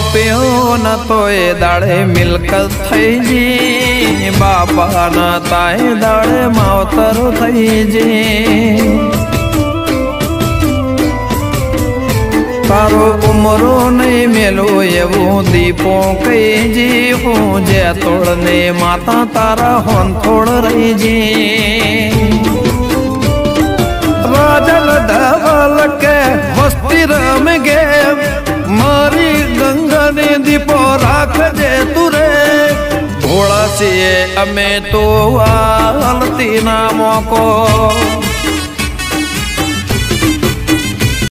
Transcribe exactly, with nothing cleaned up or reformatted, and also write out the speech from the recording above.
રૂપિયો ન તો એ દાડે મિલકત થઈ જી, બાપા ન તાય દાડે માવતર થઈ જી। તારો ઉમરો નહીં મેલો એવું દીપો કઈ જી, હું જે તોડને માતા તારા હોન થોડ રહી જી। રાજલ ધવલ કે મસ્તી રમ ગે મારી ગંગાને દીપો રાખજે તુરે, ભોળા છીએ અમે તો હાલતી ના મોકો।